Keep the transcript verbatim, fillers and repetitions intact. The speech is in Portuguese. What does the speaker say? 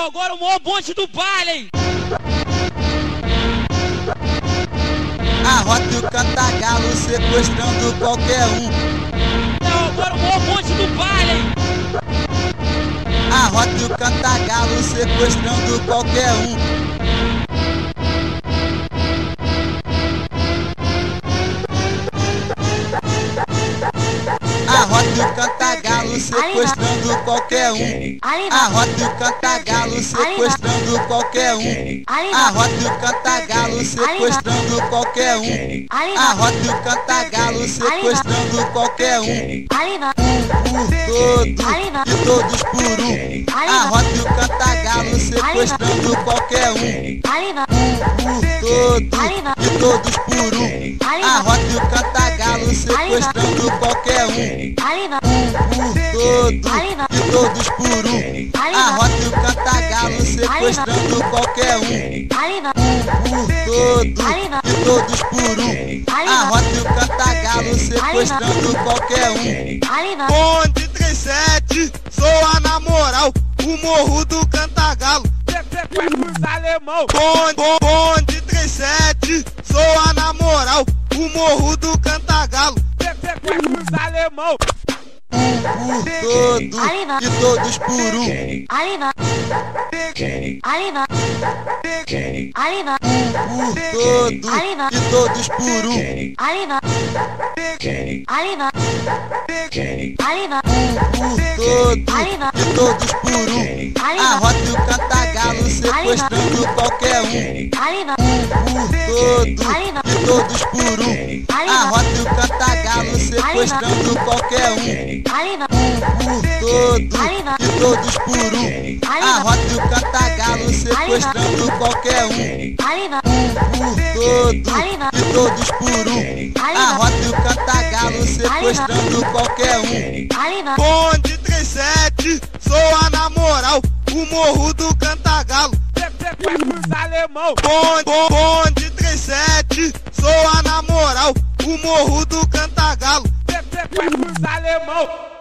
É agora o maior bonde do baile, hein? A Rota e o Cantagalo sequestrando qualquer um. É agora o maior bonde do baile, hein? A Rota e o Cantagalo sequestrando qualquer um. A Rota e o Cantagalo sequestrando qualquer um. A Rota e o Cantagalo sequestrando qualquer um. A Rota e o Cantagalo sequestrando qualquer um. A Rota e o Cantagalo sequestrando qualquer um. Um por todo e todos por um. A Rota e o Cantagalo sequestrando qualquer um. Um por todo e todos por um. A Rota e o Cantagalo sequestrando qualquer um. Um por todo e todos por um. A Rota e o Cantagalo sequestrando qualquer um. Um por todo e todos por um. A Rota e o Cantagalo sequestrando qualquer um. Bonde trinta e sete, soa na moral, o morro do Cantagalo. Bonde, bonde trinta e sete, soa na moral, o morro do Cantagalo. Um por todo e todos por um. Um por todo e todos por um. Um por todo e todos por um. A Rota e o Cantagalo sequestrando qualquer um. Um por todo e todos por um. A Rota e o Cantagalo sequestrando qualquer um. Um por todo e todos por um. A Rota e o Cantagalo sequestrando qualquer um. Um por todo e todos por um. A Rota e o Cantagalo sequestrando qualquer um. Bonde trinta e sete, soa na moral, o morro do Cantagalo. Bonde, bonde trinta e sete, soa na moral, o morro do Cantagalo. Alemão.